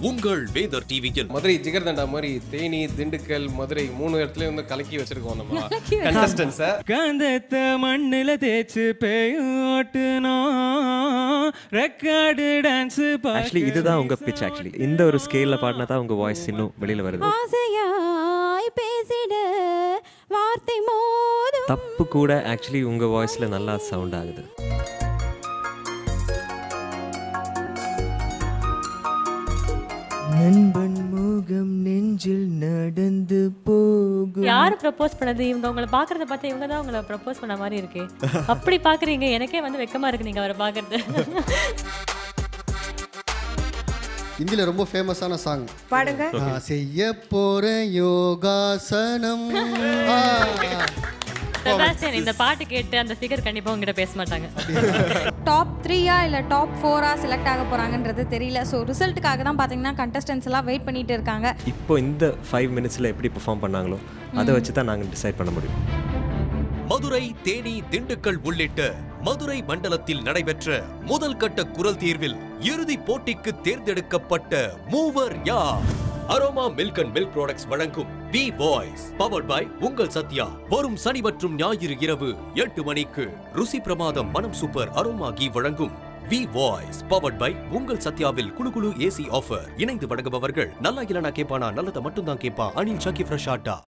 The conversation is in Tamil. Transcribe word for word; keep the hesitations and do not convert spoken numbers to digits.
உங்கள் வேந்தர் டிவியில் மதுரை ஜிகர்தண்டா மாதிரி தேனி திண்டுக்கல் மதுரை மூணு இடத்துல வந்து கலக்கி வச்சிருக்கோம் நம்ம கண்டஸ்டன்ஸை. காந்தத்தை மண்ணில் தேய்ச்சி பேயோட்டுனோ ரெக்கார்டு டான்ஸ். ஆக்சுவலி இதுதான் உங்க பிச். ஆக்சுவலி இந்த ஒரு ஸ்கேல்ல பாடினா தான் உங்க வாய்ஸ் இன்னும் வெளியில வருது. ஆசையாய் பேசிட வார்த்தை மோதும். தப்பு கூட ஆக்சுவலி உங்க வாய்ஸ்ல நல்லா சவுண்ட் ஆகுது. நண்பன் முகம் நெஞ்சில் நடந்து போகும். யார் ப்ரப்போஸ் பண்ணது? இவங்க உங்களை பாக்குறத பார்த்தா இவங்க தான் உங்களை ப்ரப்போஸ் பண்ண மாதிரி இருக்கு. அப்படி பாக்குறீங்க, எனக்கே வந்து வெக்கமா இருக்கு நீங்க அவரை பாக்குறது. இந்தியில ரொம்ப ஃபேமஸான சாங் பாடுங்க. செய்ய போற யோகாசனம். செபாஸ்டியன், இந்த பாட்டு கேட்டு அந்த ஃபிகர் கண்டிப்பா உங்ககிட்ட பேச மாட்டாங்க. டாப் த்ரீயா இல்லை டாப் ஃபோரா செலக்ட் ஆக போறாங்கன்றது தெரியல. ஸோ ரிசல்ட்டுக்காக தான் பார்த்தீங்கன்னா கண்டஸ்டன்ஸ் எல்லாம் வெயிட் பண்ணிட்டு இருக்காங்க. இப்போ இந்த ஃபைவ் மினிட்ஸ்ல எப்படி பெர்ஃபார்ம் பண்ணாங்களோ அதை வச்சு தான் நாங்கள் டிசைட் பண்ண முடியும். மதுரை, தேனி, திண்டுக்கல் உள்ளிட்ட மதுரை மண்டலத்தில் நடைபெற்ற முதல் கட்ட குரல் தேர்வில் இறுதி போட்டிக்கு தேர்ந்தெடுக்கப்பட்ட மூவர் யார்? Aroma milk and milk products வழங்கும் வி வாய்ஸ் பவர்ட் பை உங்கள் சத்யா. வரும் சனி மற்றும் ஞாயிறு இரவு எட்டு மணிக்கு ருசி பிரமாதம் மனம் சூப்பர் அரோமா கீ வழங்கும் வி வாய்ஸ் பவர்ட் பை உங்கள் சத்யாவில் குழு குழு ஏசி ஆஃபர். இணைந்து வழங்குபவர்கள் நல்லா இல்லனா கேப்பானா நல்லதை மட்டும் தான் கேட்பான் அனில் சக்கி ஃப்ரெஷ் ஆட்டா.